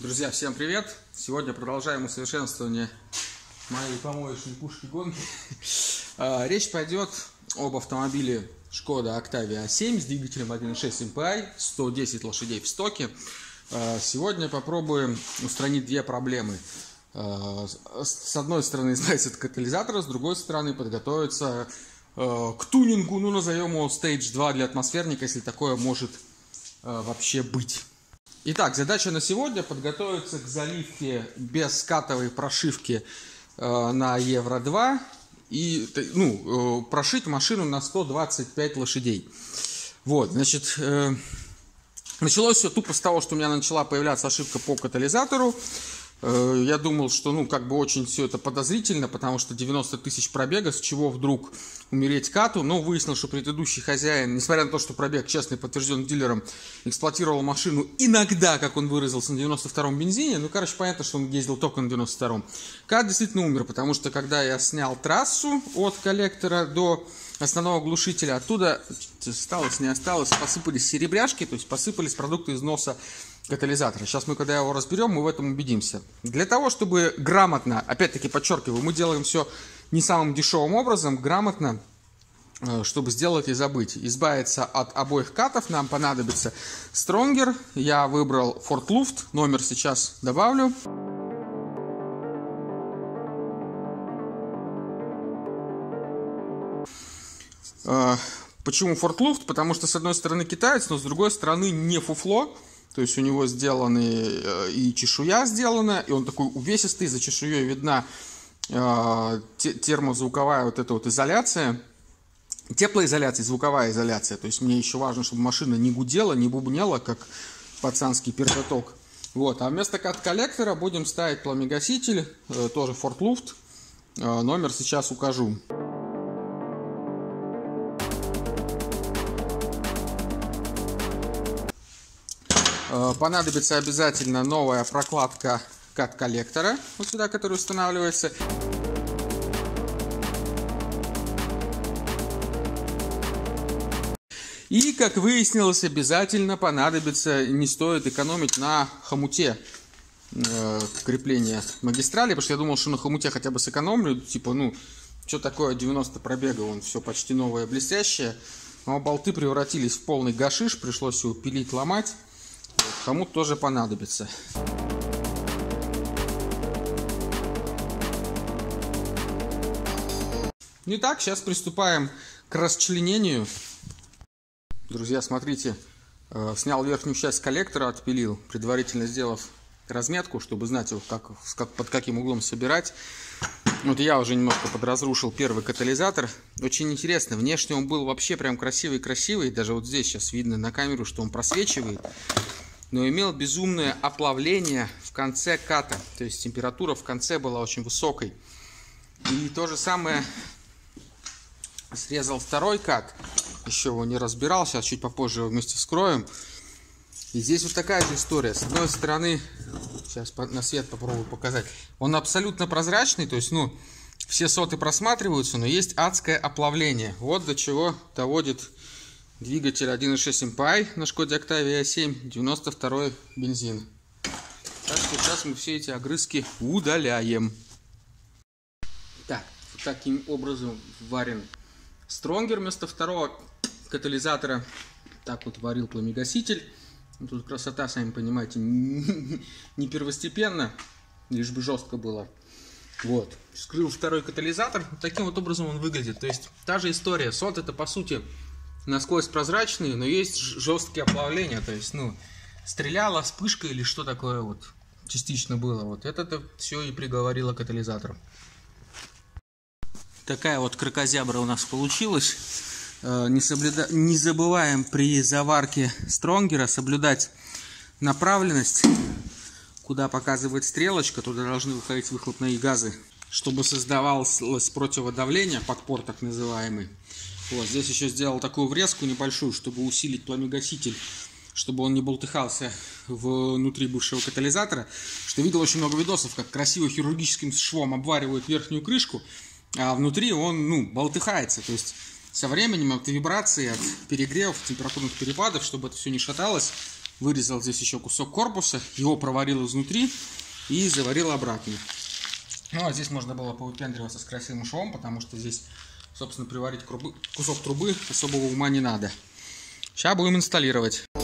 Друзья, всем привет! Сегодня продолжаем усовершенствование моей помоечной пушки гонки. Речь пойдет об автомобиле Skoda Octavia A7 с двигателем 1.6 MPI, 110 лошадей в стоке. Сегодня попробуем устранить две проблемы. С одной стороны избавиться от катализатора, с другой стороны подготовиться к тюнингу, назовем его Stage 2 для атмосферника, если такое может вообще быть. Итак, задача на сегодня подготовиться к заливке без скатовой прошивки на Евро-2 и прошить машину на 125 лошадей. Вот, значит, началось все тупо с того, что у меня начала появляться ошибка по катализатору. Я думал, что очень все это подозрительно, потому что 90 тысяч пробега, с чего вдруг умереть кату. Но выяснил, что предыдущий хозяин, несмотря на то, что пробег честный, подтвержден дилером, эксплуатировал машину иногда, как он выразился, на 92-м бензине. Понятно, что он ездил только на 92-м. Кат действительно умер, потому что когда я снял трассу от коллектора до основного глушителя, оттуда осталось, не осталось, посыпались серебряшки, то есть посыпались продукты износа катализатора. Сейчас мы, когда его разберем, мы в этом убедимся. Для того, чтобы грамотно, опять-таки подчеркиваю, мы делаем все не самым дешевым образом, грамотно, чтобы сделать и забыть. Избавиться от обоих катов нам понадобится Stronger. Я выбрал Ford Luft, номер сейчас добавлю. Почему Ford Luft? Потому что с одной стороны китаец, но с другой стороны не фуфло. То есть у него сделаны и чешуя сделана, и он такой увесистый, за чешуей видна термозвуковая изоляция, теплоизоляция, звуковая изоляция. То есть мне еще важно, чтобы машина не гудела, не бубнела, как пацанский пердоток. Вот. А вместо кат-коллектора будем ставить пламегаситель, тоже Ford Luft, номер сейчас укажу. Понадобится обязательно новая прокладка кат-коллектора, вот сюда, которая устанавливается. И, как выяснилось, обязательно понадобится, не стоит экономить на хомуте крепления магистрали, потому что я думал, что на хомуте хотя бы сэкономлю, что такое 90 пробега, вон все почти новое, блестящее. Но болты превратились в полный гашиш, пришлось его пилить, ломать. Хомут тоже понадобится. Итак, сейчас приступаем к расчленению. Друзья, смотрите, снял верхнюю часть коллектора, отпилил, предварительно сделав разметку, чтобы знать его, под каким углом собирать. Вот я уже немножко подразрушил первый катализатор. Очень интересно, внешне он был вообще прям красивый. Даже вот здесь сейчас видно на камеру, что он просвечивает. Но имел безумное оплавление в конце ката. То есть температура в конце была очень высокой. И то же самое срезал второй кат. Еще его не разбирал. Сейчас чуть попозже его вместе вскроем. И здесь вот такая же история. С одной стороны, сейчас на свет попробую показать. Он абсолютно прозрачный. То есть, все соты просматриваются, но есть адское оплавление. Вот до чего доводит двигатель 1.6 MPI на Skoda Octavia A7, 92 бензин. Так что сейчас мы все эти огрызки удаляем. Так, вот таким образом варен Stronger вместо второго катализатора. Так вот варил пламегаситель. Тут красота, сами понимаете, не первостепенно, лишь бы жестко было. Вот, вскрыл второй катализатор. Вот таким вот образом он выглядит. То есть та же история. Сот это по сути насквозь прозрачные, но есть жесткие оплавления, то есть, стреляла вспышка или что такое вот частично было. Вот это все и приговорило катализатором. Такая вот кракозябра у нас получилась. Не забываем при заварке Стронгера соблюдать направленность, куда показывает стрелочка, туда должны выходить выхлопные газы, чтобы создавалось противодавление, подпор так называемый. Вот, здесь еще сделал такую врезку небольшую, чтобы усилить пламегаситель, чтобы он не болтыхался внутри бывшего катализатора. Что видел очень много видосов, как красиво хирургическим швом обваривают верхнюю крышку, а внутри он, болтыхается. То есть со временем от вибрации, от перегревов, температурных перепадов, чтобы это все не шаталось, вырезал здесь еще кусок корпуса, его проварил изнутри и заварил обратно. Ну, а здесь можно было повыпендриваться с красивым швом, потому что здесь, собственно, приварить кусок трубы особого ума не надо. Сейчас будем инсталлировать.